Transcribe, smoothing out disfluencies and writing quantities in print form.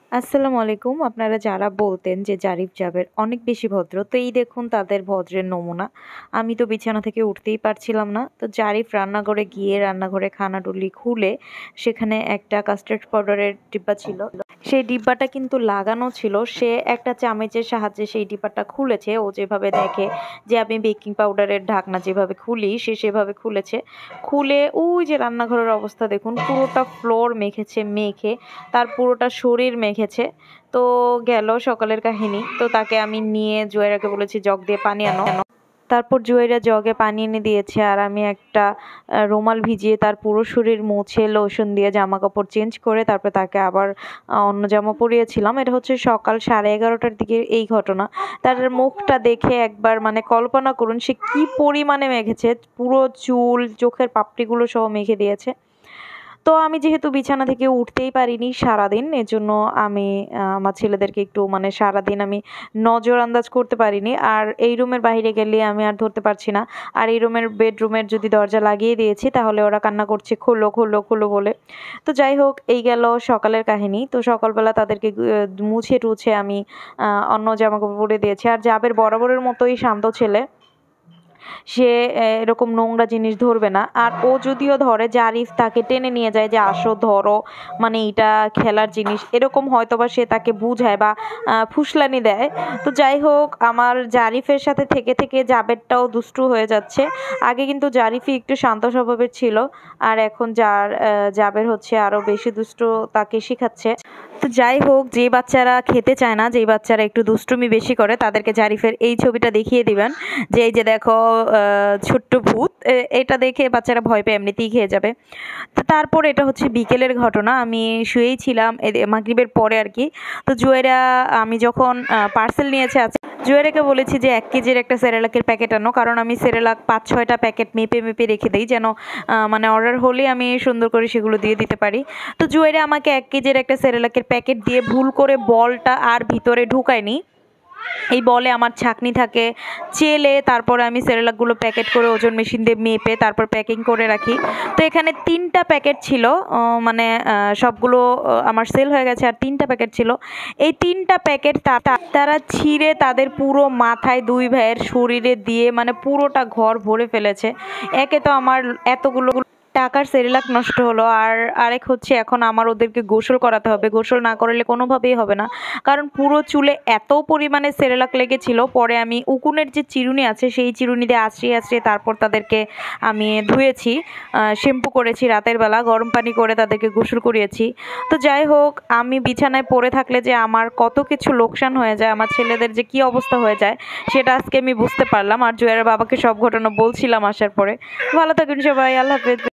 আসসালামু আলাইকুম। আপনারা যারা বলতেন যে জারিফ জাবের অনেক বেশি ভদ্র, তো এই দেখুন তাদের ভদ্রের নমুনা। আমি তো বিছানা থেকে উঠতেই পারছিলাম না। তো জারিফ রান্নাঘরে গিয়ে রান্নাঘরে খানাটুলি খুলে সেখানে একটা কাস্টার্ড পাউডারের ডিব্বা ছিল। সেই ডিব্বাটা কিন্তু লাগানো ছিল। সে একটা চামচের সাহায্যে সেই ডিব্বাটা খুলেছে। ও যেভাবে দেখে যে আমি বেকিং পাউডারের ঢাকনা যেভাবে খুলি সে সেভাবে খুলেছে। খুলে ওই যে রান্নাঘরের অবস্থা দেখুন, পুরোটা ফ্লোর মেখেছে, মেখে তার পুরোটা শরীর মেখেছে। তো গেল সকালের কাহিনী। তো তাকে আমি নিয়ে জুয়াইরাকে বলেছি জগ দিয়ে পানি আনো। তারপর জুয়াইরা জগে পানি এনে দিয়েছে আর আমি একটা রুমাল ভিজিয়ে তার পুরো শরীর মুছে লোশন দিয়ে জামা কাপড় চেঞ্জ করে তারপর তাকে আবার অন্য জামা পরিয়েছিলাম। এটা হচ্ছে সকাল 11:30টার দিকে এই ঘটনা। তার মুখটা দেখে একবার মানে কল্পনা করুন সে কি পরিমাণে মেখেছে, পুরো চুল চোখের পাপড়িগুলো সহ মেখে দিয়েছে। তো আমি যেহেতু বিছানা থেকে উঠতেই পারিনি সারাদিন, এজন্য আমি আমার ছেলেদেরকে একটু মানে সারাদিন আমি নজর আন্দাজ করতে পারিনি। আর এই রুমের বাইরে গেলে আমি আর ধরতে পারছি না। আর এই রুমের বেডরুমের যদি দরজা লাগিয়ে দিয়েছি তাহলে ওরা কান্না করছে খোলো খোলো খোলো বলে। তো যাই হোক, এই গেল সকালের কাহিনী। তো সকালবেলা তাদেরকে মুছে টুছে আমি অন্য জামাকাপড় পরে দিয়েছি। আর জাবের বরাবরের মতোই শান্ত ছেলে, সে এরকম নোংরা জিনিস ধরবে না। আর ও যদিও ধরে জারিফ তাকে টেনে নিয়ে যায় যে আসো ধরো, মানে এটা খেলার জিনিস, এরকম হয়তোবা সে তাকে বুঝায় বা ফুসলানি দেয়। তো যাই হোক, আমার জারিফের সাথে থেকে থেকে জাবেরটাও দুষ্টু হয়ে যাচ্ছে। আগে কিন্তু জারিফই একটু শান্ত স্বভাবের ছিল, আর এখন জাবের হচ্ছে আরো বেশি দুষ্টু তাকে শিখাচ্ছে। তো যাই হোক, যে বাচ্চারা খেতে চায় না, যেই বাচ্চারা একটু দুষ্টুমি বেশি করে, তাদেরকে জারিফের এই ছবিটা দেখিয়ে দিবেন যে এই যে দেখো ছোট্ট ভূত, এটা দেখে বাচ্চারা ভয় পেয়ে এমনিতেই খেয়ে যাবে। তো তারপর এটা হচ্ছে বিকেলের ঘটনা। আমি শুয়েই ছিলাম মাগরিবের পরে আর কি। তো জুয়েরা আমি যখন পার্সেল নিয়েছে আছে, জুয়েরাকে বলেছি যে 1 কেজির একটা সেরেলাকের প্যাকেট আনো, কারণ আমি সেরেলাক 5-6টা প্যাকেট মেপে মেপে রেখে দিই যেন মানে অর্ডার হলেই আমি সুন্দর করে সেগুলো দিয়ে দিতে পারি। তো জুয়েরা আমাকে 1 কেজির একটা সেরেলাকের প্যাকেট দিয়ে ভুল করে বলটা আর ভিতরে ঢুকায়নি। এই বলে আমার ছাঁকনি থাকে, চেলে তারপরে আমি সেরেলাকগুলো প্যাকেট করে ওজন মেশিন দিয়ে মেপে তারপর প্যাকিং করে রাখি। তো এখানে 3টা প্যাকেট ছিল, মানে সবগুলো আমার সেল হয়ে গেছে আর 3টা প্যাকেট ছিল। এই 3টা প্যাকেট তারা ছিঁড়ে তাদের পুরো মাথায় 2 ভাইয়ের শরীরে দিয়ে মানে পুরোটা ঘর ভরে ফেলেছে। একে তো আমার এতগুলো টাকার সেরেলাক নষ্ট হলো, আর আরেক হচ্ছে এখন আমার ওদেরকে গোসল করাতে হবে। গোসল না করালে কোনোভাবেই হবে না, কারণ পুরো চুলে এত পরিমাণে সেরেলাক লেগেছিল। পরে আমি উকুনের যে চিরুনি আছে সেই চিরুনি দিয়ে আঁচড়িয়ে আঁচড়িয়ে তারপর তাদেরকে আমি ধুয়েছি, শ্যাম্পু করেছি, রাতের বেলা গরম পানি করে তাদেরকে গোসল করিয়েছি। তো যাই হোক, আমি বিছানায় পড়ে থাকলে যে আমার কত কিছু লোকসান হয়ে যায়, আমার ছেলেদের যে কি অবস্থা হয়ে যায় সেটা আজকে আমি বুঝতে পারলাম। আর জুয়ের বাবাকে সব ঘটনা বলছিলাম আসার পরে। ভালো থাকুন সবাই, আল্লাহ হাফেজ।